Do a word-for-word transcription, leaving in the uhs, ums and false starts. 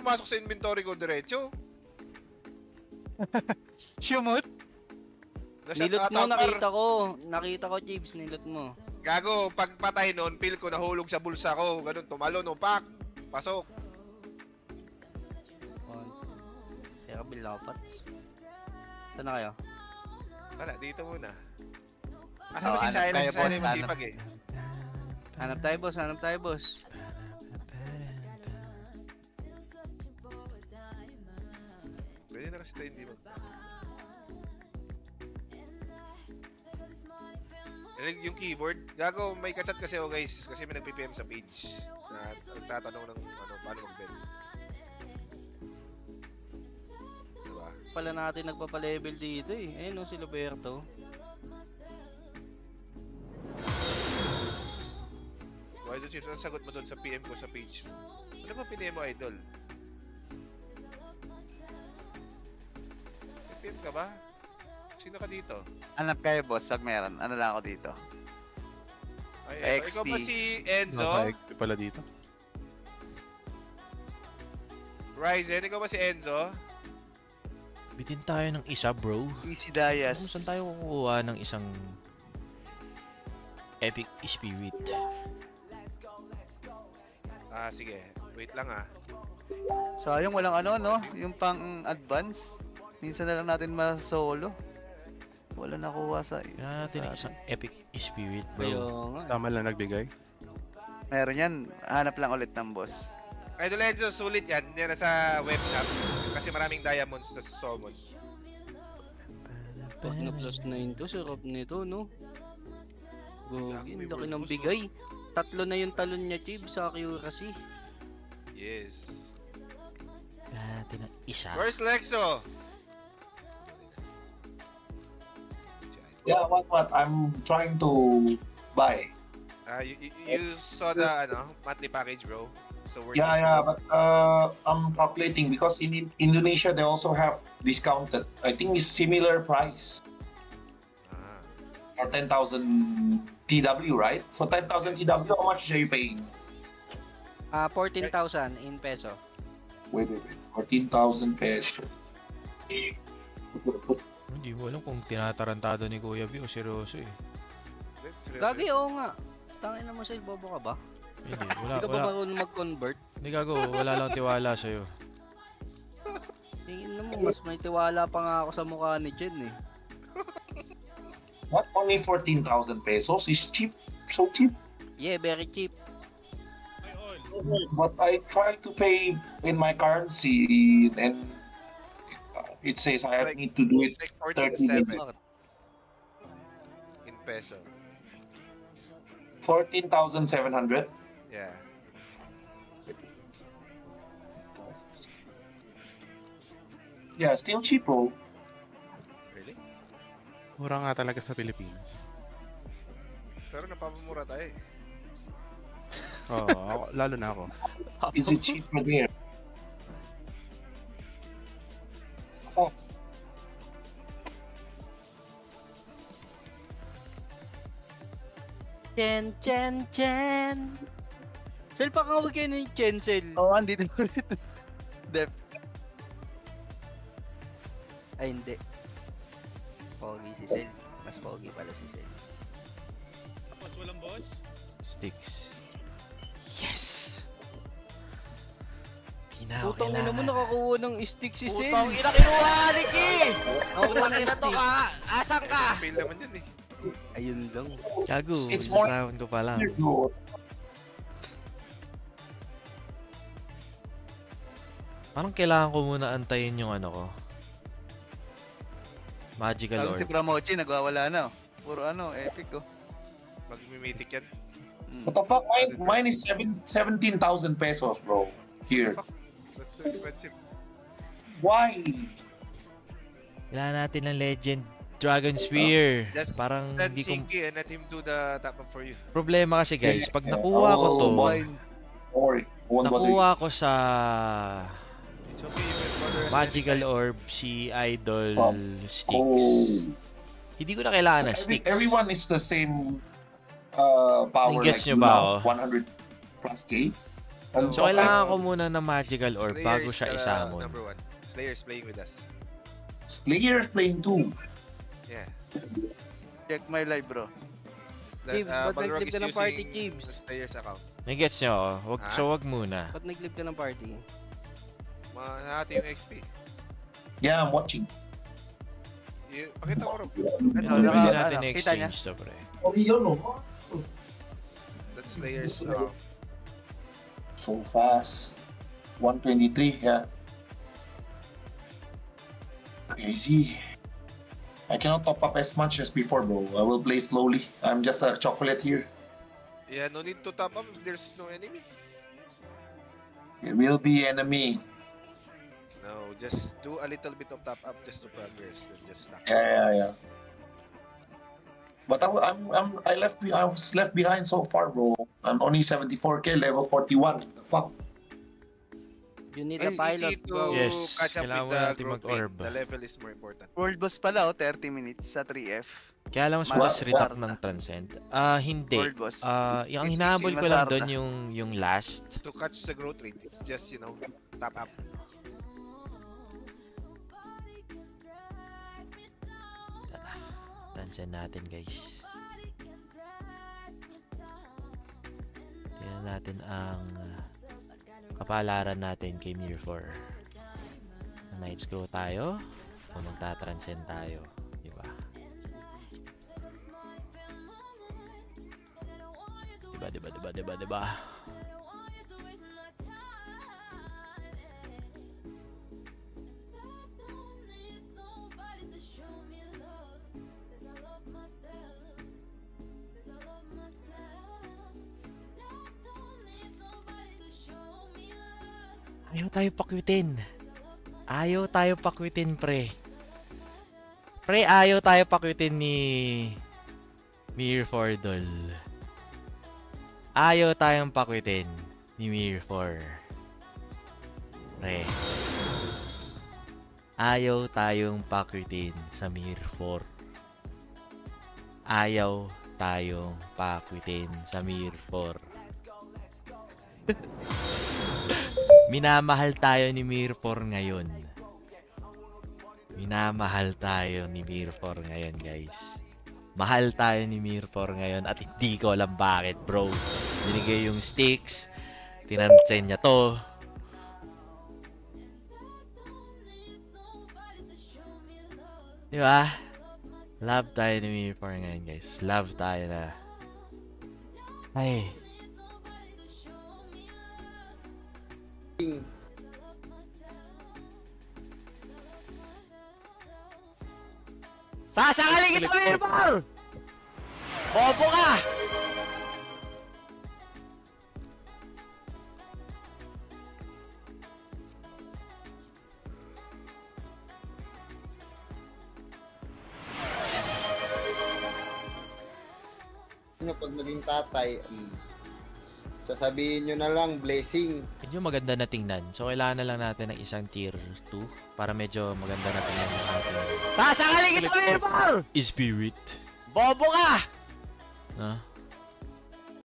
pumasok sa inventory ko diretso. Shumot? Nilot mo, nakita ko. Nakita ko, Chiefs, nilot mo. Gago, pag patay noon, feel ko nahulog sa bulsa ko. Ganun, tumalo no, pak. Pasok. Kaya kabil ako, Pats. Saan na kayo? Wala, dito muna. Asa Oh, mo si hanap Silence? tayo, Si Silence boss, masipag eh. Hanap tayo, boss. Hanap tayo, boss. Pwede na kasi tayo hindi mag... Yung keyboard, gago, may kachat kasi ako guys, kasi may nag-P P M sa page na nagtatanong ng ano, paano mag-bet. Diba? Pala natin nagpapalevel dito eh. Ayun o, si Roberto. So, Idol Chiefs, ang sagot mo doon sa P M ko sa page mo? Ano ba P M mo, Idol? May P M ka ba? Sino ka dito? Hanap kayo, boss, pag meron. Ano lang ako dito? Ay, X P. ikaw ba si Enzo? Naka-X P pala dito. Ryzen, ikaw ba si Enzo? Bitin tayo ng isa, bro. Easy Dias. Kung saan tayo kukuha ng isang epic spirit? Ah, sige. Wait lang ah. Sayang walang ano, no? Yung pang-advance. Minsan na lang natin ma-solo. Wala nakuha sa... Kaya natin ng isang epic spirit, Ayo bro. nga. Tama lang nagbigay. Meron yan. Hanap lang ulit ng boss. Idol Enzo, sulit yan. Yan sa web shop. Kasi maraming diamonds sa summon. Pag na plus nine to, sarap nito, no? Gogi, ang laki ng bigay. Tatlo na yung talon niya, Chief, sa accuracy. Yes. Kaya natin ng isa. Where's Lexo? Yeah, what, what? I'm trying to buy. Ah, you, you, you saw the ano, monthly package, bro. So we're Yeah, yeah, but uh, I'm calculating because in in Indonesia they also have discounted. I think it's similar price Ah. for ten thousand T W, right? For ten thousand T W, how much are you paying? Ah, fourteen thousand in peso. Wait, wait, wait. fourteen thousand peso. Hindi ko alam kung tinatarantado ni Kuya B o seryoso eh. Gagi, oo nga. Tangin na mo, Sel, bobo ka ba? Hindi, wala, Hindi ka ba wala. marunong mag-convert? Hindi gago, wala lang tiwala sa'yo. Tingin na mo, mas may tiwala pa nga ako sa mukha ni Jen eh. What? Only fourteen thousand pesos is cheap. So cheap. Yeah, very cheap. But I try to pay in my currency and it says I Like- need to do it It's like thirty forty-seven minutes. in peso. fourteen thousand seven hundred. Yeah. Yeah, still cheap, bro. Really? Mura nga talaga sa Pilipinas. Pero napapamura tayo eh. Oo, ako, lalo na ako. Is it cheaper there? Oh, Chen, Chen, Chen. Sel, pakawag kayo ni Chen, Sel. Oo, oh, andito ulit. Dep. Ay, hindi. Pogi si Sel. Mas pogi pala si Sel. Tapos walang boss? Sticks. Yes! Kinaw, Putang ina mo, nakakuha ng stick si Sel. Putang ina kinuha, Niki! Nakakuha ng Ina to stick. ka! Asan ka? Fail naman yun eh. Ayun lang. Gago, It's more- nasa round ko pa lang. good. Parang kailangan ko muna antayin yung ano ko. Magical Lalo si Orb. Pramochi, nagwawala na. Puro ano, epic oh. Mag-mimitic yan. Mm. What the fuck? Mine, mine is seven, seventeen thousand pesos, bro. Here. That's so expensive. Why? Kailangan natin ng Legend Dragon Spear. Just Parang send hindi ko... Shinky and let him do the top up for you. Problema kasi guys, pag nakuha ko to, Oh, mine. Or won't bother you. nakuha ko sa It's okay, you can order as Magical anytime. Orb si Idol Oh. Sticks. Oh. Hindi ko na kailangan ng Every, sticks. everyone is the same uh, power. Gets like nyo you ba now, ako? one hundred plus K. On So, top kailangan lane, ko muna ng magical orb bago siya Slayers, uh, isamon. Number one. Slayers playing with us. Slayer playing two. Yeah. Check my live, bro. That, Chief, uh, ba't Balrog nag-clip is ka ng party, using Chiefs? the Slayers account. Nagets nyo ako? Wag, Ha? so, wag muna. Ba't nag-clip ka ng party? Mahati yung X P. Yeah, I'm watching. Y- Pakita ko Rob. Ano, Ano, pwede ano, natin ano, kita niya? exchange to, pre. Oh, yun, no? That Slayers account. So fast. one twenty-three, yeah. Crazy. I cannot top up as much as before, bro. I will play slowly. I'm just a chocolate here. Yeah, no need to top up if there's no enemy. It will be enemy. No, just do a little bit of top up just to progress. Then just stack. Yeah, yeah, yeah. But I, I'm, I'm, I left, be- I was left behind so far, bro. I'm only seventy-four K, level forty-one. The fuck? You need It's a pilot, easy to bro. Yes, catch up kailangan with mo the natin growth mag-orb. rate. The level is more important. World boss pala, oh, thirty minutes sa three F. Kaya alam mo, Mas- mas retak ng Transcend. Ah, hindi. World boss. Ah, yung ang It's hinahabol easy, ko lang Masarda. doon yung yung last. To catch the growth rate, it's just, you know, top up. Transcend natin, guys. Tingnan natin ang kapalaran natin kay Mir four. Night scroll tayo o magta-transcend tayo, di ba? Diba, diba, diba, diba, diba? Ayaw tayo pakwitin. Ayaw tayo pakwitin, pre. Pre, ayaw tayo pakwitin ni Mir four, dol. Ayaw tayong pakwitin ni Mir four. Pre. Ayaw tayong pakwitin sa Mir four. Ayaw tayong pakwitin sa Mir four. Minamahal tayo ni Mir four ngayon. Minamahal tayo ni Mir four ngayon, guys. Mahal tayo ni Mir four ngayon at hindi ko alam bakit, bro. Binigay yung sticks. Tinansen niya to. Di ba? Love tayo ni Mir four ngayon, guys. Love tayo na. Ay. Sasangaling kita, Mirpal! Bobo ka! Nyo pag naging tatay, um, sasabihin nyo na lang blessing. Medyo maganda na tingnan. So, kailangan na lang natin ng isang tier two para medyo maganda na tingnan yung ating Sasangaling kita, Mirpal! spirit. Bobo ka! No?